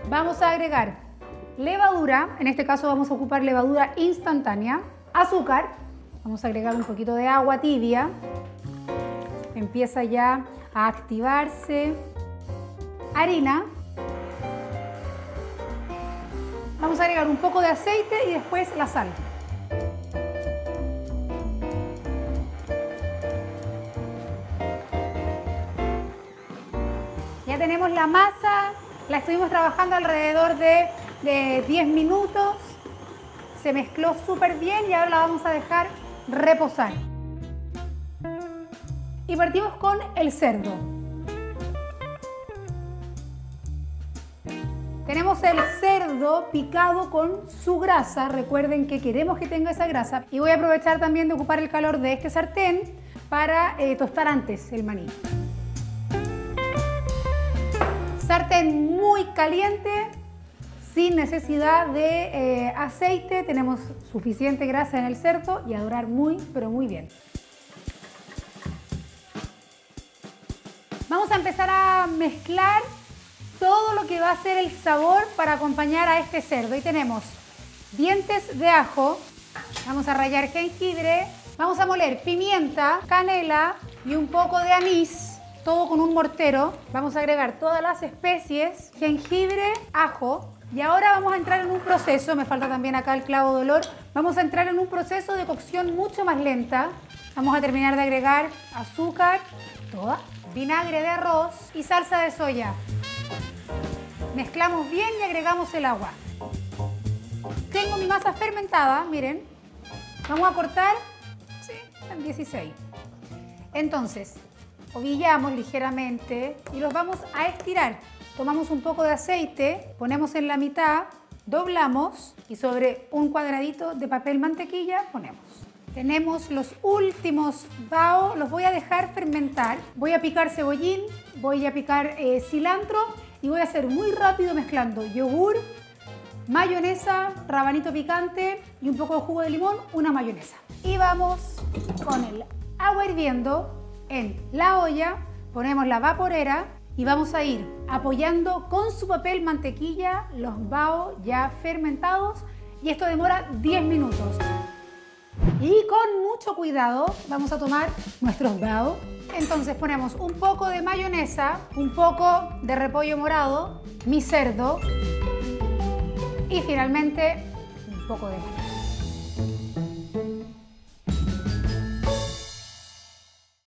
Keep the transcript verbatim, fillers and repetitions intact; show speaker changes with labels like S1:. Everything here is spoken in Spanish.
S1: Vamos a agregar levadura, en este caso vamos a ocupar levadura instantánea, azúcar, vamos a agregar un poquito de agua tibia, empieza ya a activarse, harina, vamos a agregar un poco de aceite y después la sal. Ya tenemos la masa, la estuvimos trabajando alrededor de, de diez minutos, se mezcló súper bien y ahora la vamos a dejar reposar. Y partimos con el cerdo. Tenemos el cerdo picado con su grasa, recuerden que queremos que tenga esa grasa. Y voy a aprovechar también de ocupar el calor de este sartén para eh, tostar antes el maní. Sartén muy caliente, sin necesidad de eh, aceite, tenemos suficiente grasa en el cerdo y a dorar muy, pero muy bien. Vamos a empezar a mezclar todo lo que va a ser el sabor para acompañar a este cerdo. Y tenemos dientes de ajo, vamos a rallar jengibre, vamos a moler pimienta, canela y un poco de anís. Todo con un mortero, vamos a agregar todas las especies, jengibre, ajo y ahora vamos a entrar en un proceso, me falta también acá el clavo de olor, vamos a entrar en un proceso de cocción mucho más lenta. Vamos a terminar de agregar azúcar, toda, vinagre de arroz y salsa de soya. Mezclamos bien y agregamos el agua. Tengo mi masa fermentada, miren, vamos a cortar, sí, en dieciséis. Entonces, ovillamos ligeramente y los vamos a estirar. Tomamos un poco de aceite, ponemos en la mitad, doblamos y sobre un cuadradito de papel mantequilla ponemos. Tenemos los últimos bao, los voy a dejar fermentar. Voy a picar cebollín, voy a picar eh, cilantro y voy a hacer muy rápido mezclando yogur, mayonesa, rabanito picante y un poco de jugo de limón, una mayonesa. Y vamos con el agua hirviendo. En la olla ponemos la vaporera y vamos a ir apoyando con su papel mantequilla los bao ya fermentados y esto demora diez minutos. Y con mucho cuidado vamos a tomar nuestros bao. Entonces ponemos un poco de mayonesa, un poco de repollo morado, mi cerdo y finalmente un poco de maní.